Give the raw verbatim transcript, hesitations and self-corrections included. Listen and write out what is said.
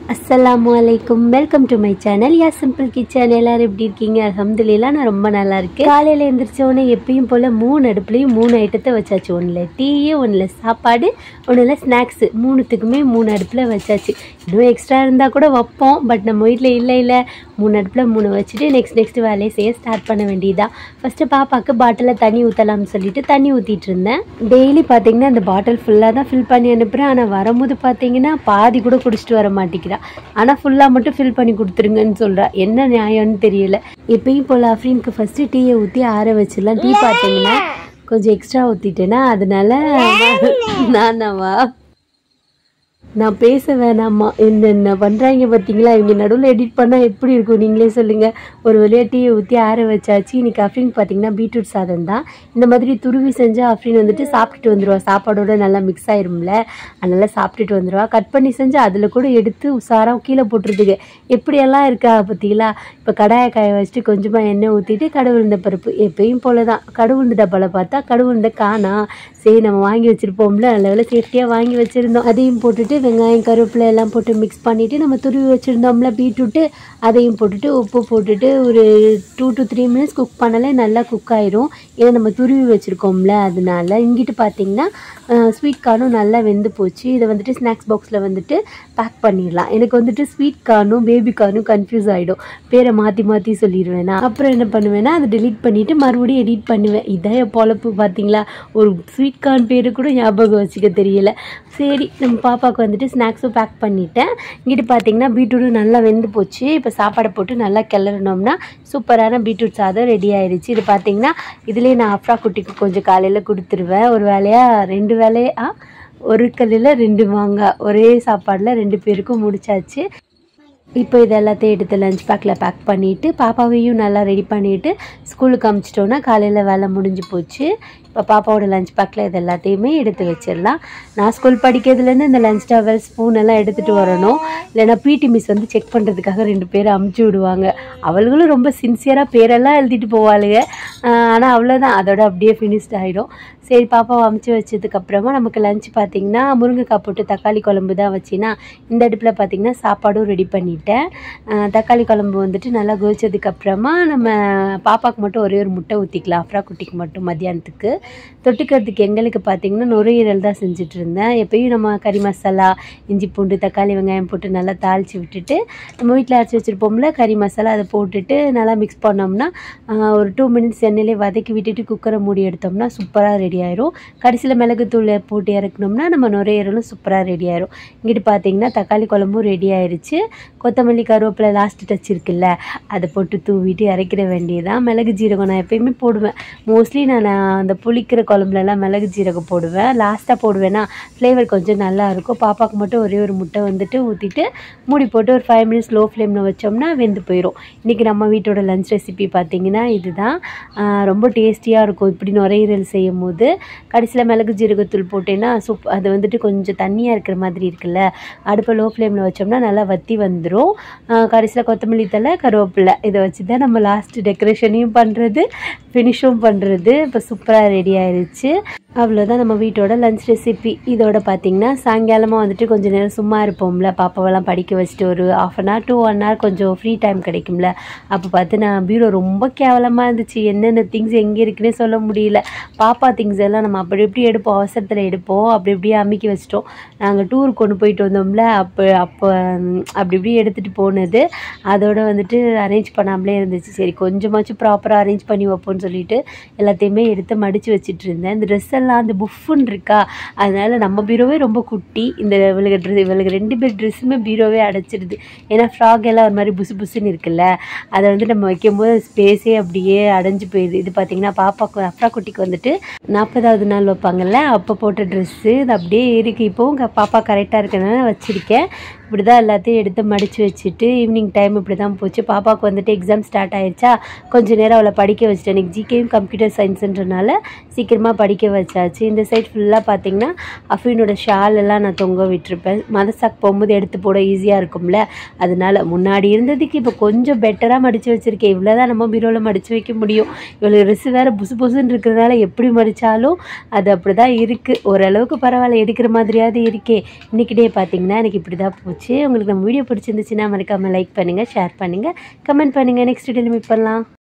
Assalamualaikum, welcome to my channel. யா Simple Kitchen. எல்லாரும் எப்படி இருக்கீங்க? அல்ஹம்துலில்லாஹ் நான் ரொம்ப நல்லா இருக்கேன். காலையில் எழுந்திரிச்ச உடனே எப்பயும் போல் மூணு அடுப்புலையும் மூணு ஐட்டத்தை வச்சாச்சு. ஒன்றில் டீ, ஒன்றில் சாப்பாடு, ஒன்றில் ஸ்நாக்ஸு. மூணுத்துக்குமே மூணு அடுப்பில் வச்சாச்சு. இன்னும் எக்ஸ்ட்ரா இருந்தால் கூட வைப்போம், பட் நம்ம வீட்டில் இல்லை இல்லை மூணு அடுப்பில் மூணு வச்சுட்டு நெக்ஸ்ட் நெக்ஸ்ட் வேலையை செய்ய ஸ்டார்ட் பண்ண வேண்டியதுதான். ஃபஸ்ட்டு பாப்பாவுக்கு பாட்டிலில் தண்ணி ஊற்றலாம்னு சொல்லிட்டு தண்ணி ஊற்றிட்டு இருந்தேன். டெய்லி பார்த்தீங்கன்னா அந்த பாட்டில் ஃபுல்லாக தான் ஃபில் பண்ணி அனுப்புகிறேன். ஆனால் வரும்போது பார்த்தீங்கன்னா பாதி கூட குடிச்சிட்டு வர மாட்டேங்கிறேன். ஆனால் ஃபுல்லாக மட்டும் ஃபில் பண்ணி கொடுத்துருங்கன்னு சொல்கிறா. என்ன நியாயம்னு தெரியல. எப்பயும் போல் அஃப்ரீனுக்கு ஃபஸ்ட்டு டீயை ஊற்றி ஆற வச்சிடலாம். டீ பார்த்தீங்கன்னா கொஞ்சம் எக்ஸ்ட்ரா ஊற்றிட்டேன்னா அதனால நானாவா நான் பேச வேணாமா என்னென்ன பண்ணுறாங்க பார்த்தீங்களா? இவங்க நடுவில் எடிட் பண்ணால் எப்படி இருக்கும் நீங்களே சொல்லுங்கள். ஒரு வழியாக டீயை ஊற்றி ஆற வச்சாச்சு. இன்றைக்கி அஃப்ரீன் பார்த்தீங்கன்னா பீட்ரூட் சாதம் தான். இந்த மாதிரி துருவி செஞ்சால் அஃப்ரீன் வந்துட்டு சாப்பிட்டுட்டு வந்துடுவா. சாப்பாடோடு நல்லா மிக்ஸ் ஆயிரும்ல, அதனால் சாப்பிட்டுட்டு வந்துடுவா. கட் பண்ணி செஞ்சு அதில் கூட எடுத்து உசாராக கீழே போட்டுருதுங்க. எப்படியெல்லாம் இருக்கா பார்த்தீங்களா? இப்போ கடாயை காய வச்சுட்டு கொஞ்சமாக எண்ணெய் ஊற்றிட்டு கடவுளுந்த பருப்பு எப்பயும் போல தான். கடவுளுந்த டப்பாவில் பார்த்தா கடவுளுந்த காணா. சரி நம்ம வாங்கி வச்சுருப்போம்ல, நல்ல வேலை சேஃப்டியாக வாங்கி வச்சுருந்தோம். அதையும் போட்டுட்டு வெங்காயம் கருவேப்பிலை எல்லாம் போட்டு மிக்ஸ் பண்ணிவிட்டு நம்ம துருவி வச்சுருந்தோம்ல பீட்ரூட்டு, அதையும் போட்டுட்டு உப்பு போட்டுட்டு ஒரு two to three minutes cook பண்ணாலே நல்லா குக் ஆயிரும். ஏன்னா நம்ம துருவி வச்சுருக்கோம்ல அதனால. இங்கிட்டு பார்த்தீங்கன்னா ஸ்வீட் கார்னும் நல்லா வெந்து போச்சு. இதை வந்துட்டு ஸ்நாக்ஸ் பாக்ஸில் வந்துட்டு பேக் பண்ணிடலாம். எனக்கு வந்துட்டு ஸ்வீட் கார்னும் பேபி கார்னும் கன்ஃபியூஸ் ஆகிடும். பேரை மாற்றி மாற்றி சொல்லிடுவேன் நான். அப்புறம் என்ன பண்ணுவேன்னா அதை டெலீட் பண்ணிவிட்டு மறுபடியும் எடிட் பண்ணுவேன். இதான் என் பொழப்பு பார்த்தீங்களா? ஒரு ஸ்வீட் கார்ன் பேர் கூட ஞாபகம் வச்சுக்க தெரியல. சரி நம்ம பாப்பாவுக்கு வந்துட்டு ஸ்நாக்ஸும் பேக் பண்ணிட்டேன். இங்கிட்டு பார்த்தீங்கன்னா பீட்ரூட்டும் நல்லா வெந்து போச்சு. இப்போ சாப்பாடை போட்டு நல்லா கிளறினோம்னா சூப்பரான பீட்ரூட் சாதம் ரெடி ஆயிடுச்சு. இது பார்த்தீங்கன்னா இதுலேயே நான் அஃப்ரா குட்டிக்கு கொஞ்சம் காலையில் கொடுத்துருவேன். ஒரு வேலையாக ரெண்டு வேலையா ஒரு கல்லில் ரெண்டு மாங்காய் ஒரே சாப்பாடில் ரெண்டு பேருக்கும் முடிச்சாச்சு. இப்போ இது எல்லாத்தையும் எடுத்து லஞ்ச் பேக்கில் பேக் பண்ணிவிட்டு பாப்பாவையும் நல்லா ரெடி பண்ணிவிட்டு ஸ்கூலுக்கு அனுப்பிச்சிட்டோன்னா காலையில் வேலை முடிஞ்சு போச்சு. இப்போ பாப்பாவோட லஞ்ச் பேக்கில் இது எல்லாத்தையுமே எடுத்து வச்சிடலாம். நான் ஸ்கூல் படிக்கிறதுலேருந்து இந்த லஞ்ச் டவல் ஸ்பூன் எல்லாம் எடுத்துகிட்டு வரணும். இல்லைனா பிடி மிஸ் வந்து செக் பண்ணுறதுக்காக ரெண்டு பேரை அமுச்சு விடுவாங்க. அவளுங்களும் ரொம்ப சின்சியராக பேரெல்லாம் எழுதிட்டு போவாளுங்க. ஆனால் அவ்வளோதான், அதோட அப்படியே ஃபினிஷ்ட் ஆகிடும். சரி பாப்பாவை அமுச்சு வச்சதுக்கப்புறமா நமக்கு லஞ்ச் பார்த்திங்கன்னா முருங்கைக்காய் போட்டு தக்காளி குழம்பு தான் வச்சின்னா. இந்த அடுப்பில் பார்த்திங்கன்னா சாப்பாடும் ரெடி பண்ணிட்டேன். தக்காளி குழம்பு வந்துட்டு நல்லா கொதிச்சதுக்கப்புறமா நம்ம பாப்பாவுக்கு மட்டும் ஒரே ஒரு முட்டை ஊற்றிக்கலாம். அஃப்ரா குட்டிக்கு மட்டும் மத்தியானத்துக்கு. தொட்டுக்கிறதுக்கு எங்களுக்கு பார்த்திங்கன்னா நுரையீரல் தான் செஞ்சுட்டு இருந்தேன். எப்பயும் நம்ம கறி மசாலா இஞ்சி பூண்டு தக்காளி வெங்காயம் போட்டு நல்லா தாளித்து விட்டுட்டு நம்ம வீட்டில் அரைச்சி வச்சுருப்போம்ல கறி மசாலா, அதை போட்டுட்டு நல்லா மிக்ஸ் பண்ணோம்னா ஒரு டூ மினிட்ஸ் எண்ணெயிலே வதக்கி விட்டுட்டு குக்கரை மூடி எடுத்தோம்னா சூப்பராக ரெடி ஆயிரும். கடைசியில் மிளகுத்தூள் போட்டு இறக்கணும்னா நம்ம நுரையீரலும் சூப்பராக ரெடி ஆயிரும். இங்கிட்டு பார்த்தீங்கன்னா தக்காளி குழம்பும் ரெடி ஆயிடுச்சு. கொத்தமல்லி கருவேப்பிலை லாஸ்ட் டச் இருக்குல்ல, அதை போட்டு தூவிட்டு இறக்கிட வேண்டியதான். மிளகு ஜீரகம் நான் எப்பயுமே போடுவேன். மோஸ்ட்லி நான் அந்த புளிக்கிற குழம்புலலாம் மிளகு ஜீரகம் போடுவேன். லாஸ்ட்டாக போடுவேன்னா ஃப்ளேவர் கொஞ்சம் நல்லா இருக்கும். பாப்பாவுக்கு மட்டும் ஒரே ஒரு முட்டை வந்துட்டு ஊற்றிட்டு மூடி போட்டு ஒரு ஃபைவ் மினிட்ஸ் லோ ஃப்ளேமில் வச்சோம்னா வெந்து போயிடும். இன்றைக்கி நம்ம வீட்டோட லஞ்ச் ரெசிபி பார்த்திங்கன்னா இதுதான். ரொம்ப டேஸ்டியாக இருக்கும் இப்படி நுரையீரல் செய்யும் போது. கடைசியில் மிளகு ஜீரகத்தூள் போட்டேன்னா சூப் அது வந்துட்டு கொஞ்சம் தண்ணியாக இருக்கிற மாதிரி இருக்குல்ல, அடுப்பை லோ ஃப்ளேமில் வச்சோம்னா நல்லா வற்றி வந்துடும். கடைசியில் கொத்தமல்லி தழை கருவேப்பிலை இதை வச்சு தான் நம்ம லாஸ்ட் டெக்கரேஷனையும் பண்ணுறது ஃபினிஷும் பண்ணுறது. இப்போ சூப்பராக ரெடி ஆயிடுச்சு. அவ்வளோதான் நம்ம வீட்டோட லஞ்ச் ரெசிபி. இதோட பார்த்திங்கன்னா சாயங்காலமாக வந்துட்டு கொஞ்சம் நேரம் சும்மா இருப்போம்ல, பாப்பாவெல்லாம் படிக்க வச்சுட்டு ஒரு half an hour to one hour கொஞ்சம் ஃப்ரீ டைம் கிடைக்கும்ல. அப்போ பார்த்து நான் பீரோ ரொம்ப கேவலமாக இருந்துச்சு. என்னென்ன திங்ஸ் எங்கே இருக்குன்னே சொல்ல முடியல. பாப்பா திங்ஸ் எல்லாம் நம்ம அப்படி எப்படி எடுப்போம், அவசரத்தில் எடுப்போம், அப்படி இப்படியே அமுக்கி வச்சிட்டோம். நாங்கள் டூருக்கு கொண்டு போயிட்டு வந்தோம்ல, அப்போ அப்போ அப்படி இப்படி எடுத்துகிட்டு போனது அதோட வந்துட்டு அரேஞ்ச் பண்ணாமலே இருந்துச்சு. சரி கொஞ்சமாச்சும் ப்ராப்பராக அரேஞ்ச் பண்ணி வைப்போம்னு சொல்லிட்டு எல்லாத்தையுமே எடுத்து மடித்து வச்சுட்டு இருந்தேன். இந்த ட்ரெஸ் எல்லாம் அந்த புஃப்னு இருக்கா, அதனால் நம்ம பீரோவே ரொம்ப குட்டி. இந்த இவளுக்கு ட்ரெஸ் இவளுக்கு ரெண்டு பேர் ட்ரெஸ்ஸுமே பீரோவே அடைச்சிடுது. ஏன்னா ஃப்ராக் எல்லாம் ஒரு மாதிரி புசு புசுன்னு இருக்குல்ல, அதை வந்து நம்ம வைக்கும்போது ஸ்பேஸே அப்படியே அடைஞ்சு போயிடுது. இது பார்த்திங்கன்னா பாப்பாவுக்கு அஃப்ரா குட்டிக்கு வந்துட்டு நாற்பதாவது நாள் வைப்பாங்கள்ல அப்போ போட்ட ட்ரெஸ்ஸு இது அப்படியே இருக்குது. இப்போவும் பாப்பா கரெக்டாக இருக்கிறதுனால வச்சுருக்கேன். இப்படி தான் எல்லாத்தையும் எடுத்து மடித்து வச்சுட்டு ஈவினிங் டைம் இப்படி தான் போச்சு. பாப்பாவுக்கு வந்துட்டு எக்ஸாம் ஸ்டார்ட் ஆயிடுச்சா, கொஞ்சம் நேரம் அவளை படிக்க வச்சுட்டேன். எனக்கு ஜிகேயும் கம்ப்யூட்டர் சயின்ஸுன்றனால சீக்கிரமாக படிக்க வச்சாச்சு. இந்த சைட் ஃபுல்லாக பார்த்திங்கன்னா அஃபீனோட ஷால் எல்லாம் நான் தொங்க விட்டுருப்பேன். மதசாக்கு போகும்போது எடுத்து போட ஈஸியாக இருக்கும்ல, அதனால் முன்னாடி இருந்ததுக்கு இப்போ கொஞ்சம் பெட்டராக மடித்து வச்சுருக்கேன். இவ்வளோ தான் நம்ம பீரோவில் மடித்து வைக்க முடியும். இவ்வளோ ட்ரெஸ்ஸு வேறு புசு புசுன்னு இருக்கிறதுனால எப்படி மடித்தாலும் அது அப்படி தான் இருக்குது. ஓரளவுக்கு பரவாயில்ல, எடுக்கிற மாதிரியாவது இருக்கே. இன்றைக்கிட்டே பார்த்திங்கன்னா எனக்கு இப்படி தான் போச்சு. போச்சு. உங்களுக்கு நம்ம வீடியோ பிடிச்சிருந்துச்சுன்னா மறக்காமல் லைக் பண்ணுங்கள், ஷேர் பண்ணுங்கள், கமெண்ட் பண்ணுங்கள். நெக்ஸ்ட் வீடியோவில் மீட் பண்ணலாம்.